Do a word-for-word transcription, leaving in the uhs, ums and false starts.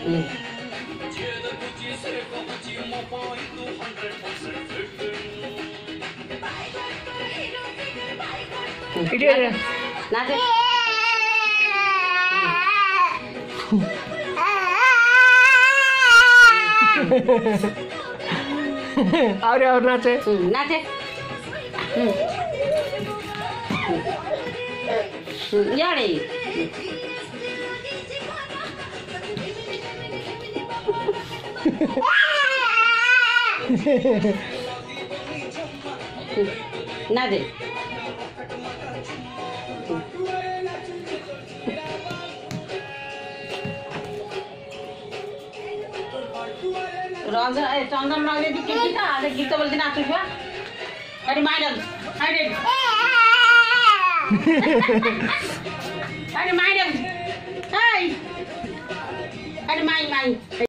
नाचे और और नाचे नाचे यारे नाचे रंजन ए चंदन लगे दि के गीत आले गीत बोलते नाचु बा अरे मैडम अरे अरे मैडम हाय अरे माई माई